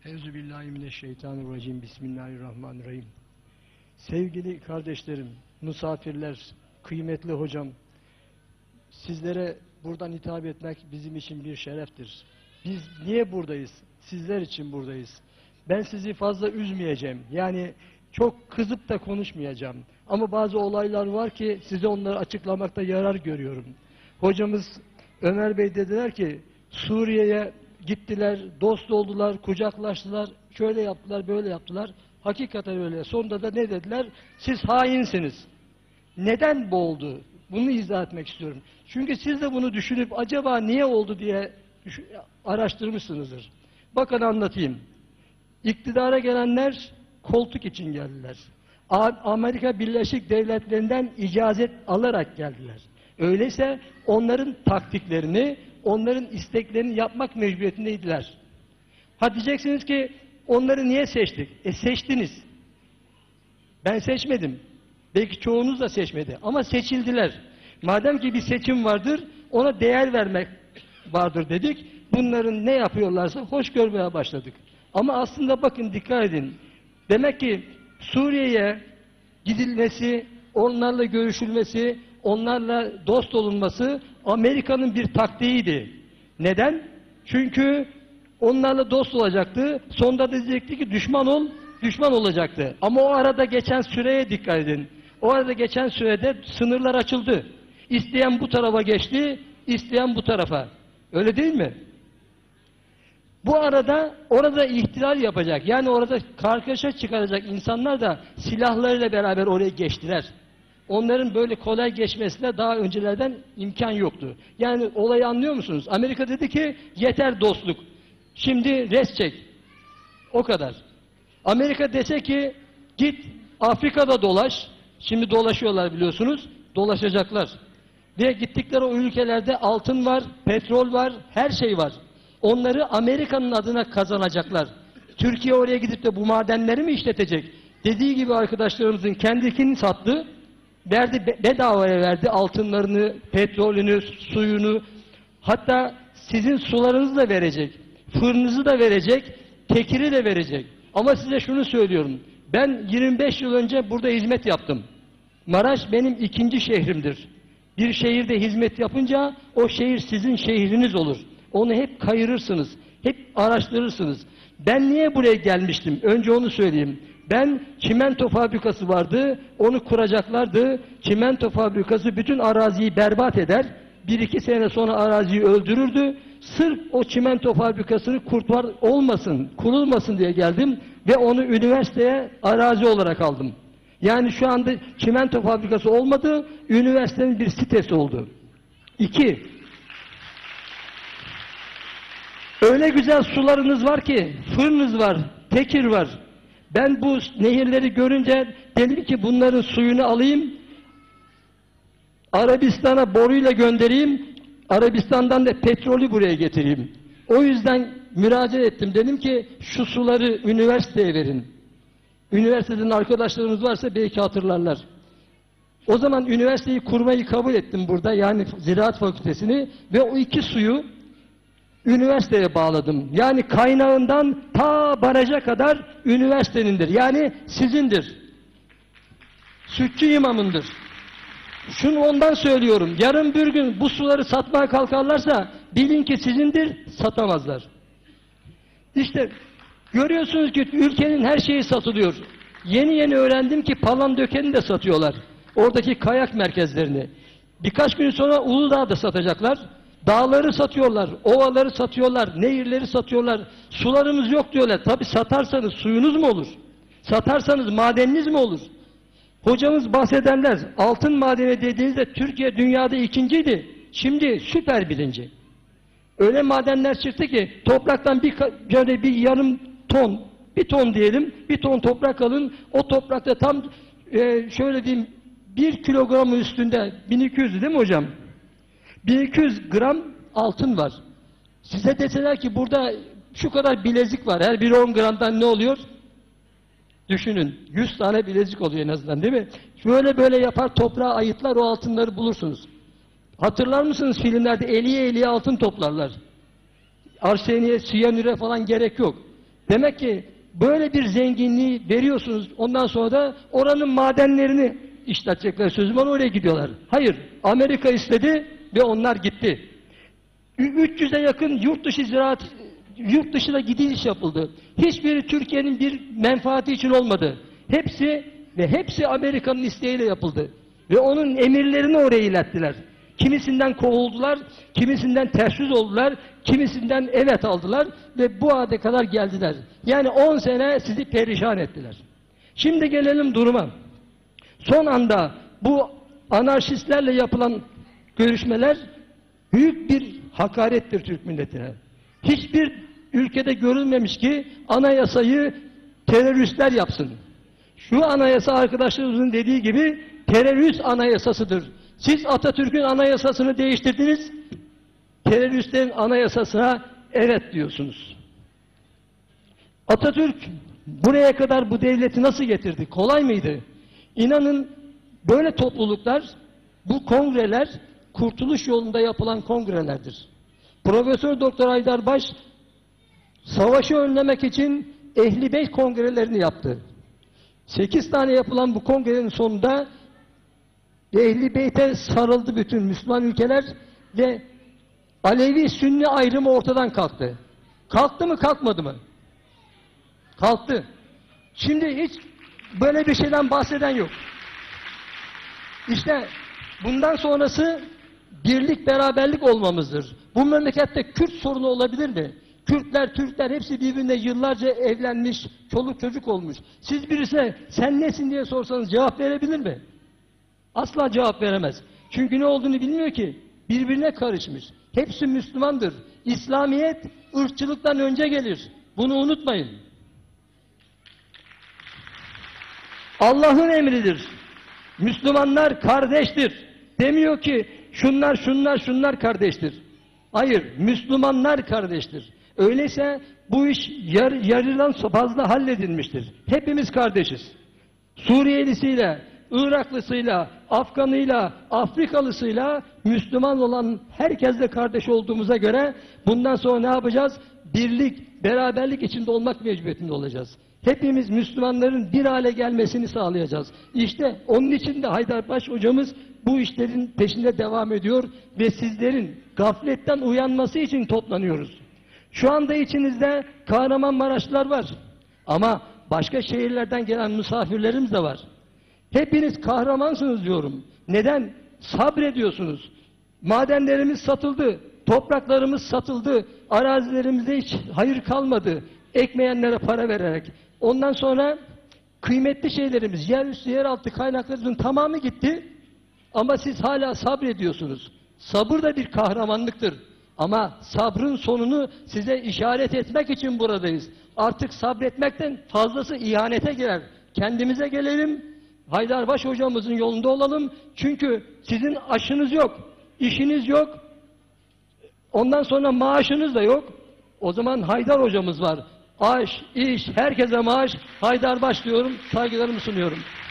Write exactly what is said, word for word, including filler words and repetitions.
Euzubillahimineşşeytanirracim. Bismillahirrahmanirrahim. Sevgili kardeşlerim, misafirler, kıymetli hocam, sizlere buradan hitap etmek bizim için bir şereftir. Biz niye buradayız? Sizler için buradayız. Ben sizi fazla üzmeyeceğim. Yani çok kızıp da konuşmayacağım. Ama bazı olaylar var ki size onları açıklamakta yarar görüyorum. Hocamız Ömer Bey dediler ki Suriye'ye gittiler, dost oldular, kucaklaştılar, şöyle yaptılar, böyle yaptılar. Hakikaten öyle. Sonunda da ne dediler? Siz hainsiniz. Neden bu oldu? Bunu izah etmek istiyorum. Çünkü siz de bunu düşünüp acaba niye oldu diye araştırmışsınızdır. Bakın anlatayım. İktidara gelenler koltuk için geldiler. Amerika Birleşik Devletleri'nden icazet alarak geldiler. Öyleyse onların taktiklerini, onların isteklerini yapmak mecburiyetindeydiler. Ha diyeceksiniz ki onları niye seçtik? E seçtiniz. Ben seçmedim. Belki çoğunuz da seçmedi. Ama seçildiler. Madem ki bir seçim vardır, ona değer vermek vardır dedik. Bunların ne yapıyorlarsa hoş görmeye başladık. Ama aslında bakın dikkat edin. Demek ki Suriye'ye gidilmesi, onlarla görüşülmesi, onlarla dost olunması Amerika'nın bir taktiğiydi. Neden? Çünkü onlarla dost olacaktı. Sonunda da diyecekti ki düşman ol, düşman olacaktı. Ama o arada geçen süreye dikkat edin. O arada geçen sürede sınırlar açıldı. İsteyen bu tarafa geçti, isteyen bu tarafa. Öyle değil mi? Bu arada orada ihtilal yapacak, yani orada kargaşa çıkaracak insanlar da silahlarıyla beraber oraya geçtiler. Onların böyle kolay geçmesine daha öncelerden imkan yoktu. Yani olayı anlıyor musunuz? Amerika dedi ki yeter dostluk. Şimdi res çek. O kadar. Amerika dese ki git Afrika'da dolaş. Şimdi dolaşıyorlar biliyorsunuz. Dolaşacaklar. Ve gittikleri o ülkelerde altın var, petrol var, her şey var. Onları Amerika'nın adına kazanacaklar. Türkiye oraya gidip de bu madenleri mi işletecek? Dediği gibi arkadaşlarımızın kendisini sattı. Verdi, bedavaya verdi altınlarını, petrolünü, suyunu. Hatta sizin sularınızı da verecek. Fırınınızı da verecek, tekiri de verecek. Ama size şunu söylüyorum. Ben yirmi beş yıl önce burada hizmet yaptım. Maraş benim ikinci şehrimdir. Bir şehirde hizmet yapınca o şehir sizin şehriniz olur. Onu hep kayırırsınız, hep araştırırsınız. Ben niye buraya gelmiştim? Önce onu söyleyeyim. Ben çimento fabrikası vardı, onu kuracaklardı. Çimento fabrikası bütün araziyi berbat eder. Bir iki sene sonra araziyi öldürürdü. Sırf o çimento fabrikasını kurtar olmasın, kurulmasın diye geldim ve onu üniversiteye arazi olarak aldım. Yani şu anda çimento fabrikası olmadı, üniversitenin bir sitesi oldu. İki, öyle güzel sularınız var ki, fırınız var, tekir var. Ben bu nehirleri görünce dedim ki bunların suyunu alayım, Arabistan'a boruyla göndereyim, Arabistan'dan da petrolü buraya getireyim. O yüzden müracaat ettim. Dedim ki şu suları üniversiteye verin. Üniversiteden arkadaşlarımız varsa belki hatırlarlar. O zaman üniversiteyi kurmayı kabul ettim burada, yani Ziraat Fakültesini ve o iki suyu üniversiteye bağladım. Yani kaynağından ta baraja kadar üniversitenindir. Yani sizindir. Sütçü imamındır. Şunu ondan söylüyorum. Yarın bir gün bu suları satmaya kalkarlarsa bilin ki sizindir, satamazlar. İşte görüyorsunuz ki ülkenin her şeyi satılıyor. Yeni yeni öğrendim ki Palandöken'i de satıyorlar. Oradaki kayak merkezlerini. Birkaç gün sonra Uludağ'da satacaklar. Dağları satıyorlar, ovaları satıyorlar, nehirleri satıyorlar. Sularımız yok diyorlar. Tabi satarsanız suyunuz mu olur? Satarsanız madeniniz mi olur? Hocamız bahsederler. Altın madeni dediğinizde Türkiye dünyada ikinciydi. Şimdi süper birinci. Öyle madenler çıktı ki topraktan bir, böyle bir yarım ton, bir ton diyelim, bir ton toprak alın. O toprakta tam e, şöyle diyeyim bir kilogramın üstünde bin iki yüz değil mi hocam? bin iki yüz gram altın var. Size deseler ki burada şu kadar bilezik var. Her biri on gramdan ne oluyor? Düşünün. yüz tane bilezik oluyor en azından değil mi? Böyle böyle yapar toprağa ayıtlar o altınları bulursunuz. Hatırlar mısınız filmlerde eliye eliye altın toplarlar. Arseniye, siyanüre falan gerek yok. Demek ki böyle bir zenginliği veriyorsunuz. Ondan sonra da oranın madenlerini işletecekler. Sözüm ona oraya gidiyorlar. Hayır. Amerika istedi ve onlar gitti. üç yüze yakın yurt dışı ziraat, yurt dışına gidiş yapıldı. Hiçbiri Türkiye'nin bir menfaati için olmadı. Hepsi ve hepsi Amerika'nın isteğiyle yapıldı. Ve onun emirlerini oraya ilettiler. Kimisinden kovuldular, kimisinden ters yüz oldular, kimisinden evet aldılar ve bu hale kadar geldiler. Yani on sene sizi perişan ettiler. Şimdi gelelim duruma. Son anda bu anarşistlerle yapılan görüşmeler büyük bir hakarettir Türk milletine. Hiçbir ülkede görülmemiş ki anayasayı teröristler yapsın. Şu anayasa arkadaşlarımızın dediği gibi terörist anayasasıdır. Siz Atatürk'ün anayasasını değiştirdiniz, teröristlerin anayasasına evet diyorsunuz. Atatürk buraya kadar bu devleti nasıl getirdi? Kolay mıydı? İnanın böyle topluluklar, bu kongreler kurtuluş yolunda yapılan kongrelerdir. Profesör Doktor Haydar Baş savaşı önlemek için Ehli Beyt kongrelerini yaptı. Sekiz tane yapılan bu kongrenin sonunda Ehli Beyt'e sarıldı bütün Müslüman ülkeler ve Alevi-Sünni ayrımı ortadan kalktı. Kalktı mı, kalkmadı mı? Kalktı. Şimdi hiç böyle bir şeyden bahseden yok. İşte bundan sonrası birlik, beraberlik olmamızdır. Bu memlekette Kürt sorunu olabilir mi? Kürtler, Türkler hepsi birbirine yıllarca evlenmiş, çoluk çocuk olmuş. Siz birisine sen nesin diye sorsanız cevap verebilir mi? Asla cevap veremez. Çünkü ne olduğunu bilmiyor ki. Birbirine karışmış. Hepsi Müslümandır. İslamiyet ırkçılıktan önce gelir. Bunu unutmayın. Allah'ın emridir. Müslümanlar kardeştir. Demiyor ki şunlar şunlar şunlar kardeştir. Hayır, Müslümanlar kardeştir. Öyleyse bu iş yar, yarıdan fazla halledilmiştir. Hepimiz kardeşiz. Suriyelisiyle, Iraklısıyla, Afganıyla, Afrikalısıyla Müslüman olan herkesle kardeş olduğumuza göre bundan sonra ne yapacağız? Birlik, beraberlik içinde olmak mecburiyetinde olacağız. Hepimiz Müslümanların bir hale gelmesini sağlayacağız. İşte onun için de Haydarpaşa hocamız bu işlerin peşinde devam ediyor ve sizlerin gafletten uyanması için toplanıyoruz. Şu anda içinizde Kahramanmaraşlılar var ama başka şehirlerden gelen misafirlerimiz de var. Hepiniz kahramansınız diyorum. Neden? Sabrediyorsunuz. Madenlerimiz satıldı, topraklarımız satıldı, arazilerimizde hiç hayır kalmadı. Ekmeyenlere para vererek. Ondan sonra kıymetli şeylerimiz, yerüstü, yeraltı kaynaklarımızın tamamı gitti. Ama siz hala sabrediyorsunuz. Sabır da bir kahramanlıktır. Ama sabrın sonunu size işaret etmek için buradayız. Artık sabretmekten fazlası ihanete girer. Kendimize gelelim. Haydarbaş hocamızın yolunda olalım. Çünkü sizin aşınız yok, işiniz yok. Ondan sonra maaşınız da yok. O zaman Haydar hocamız var. Aş, iş, herkese maaş. Haydarbaş diyorum, saygılarımı sunuyorum.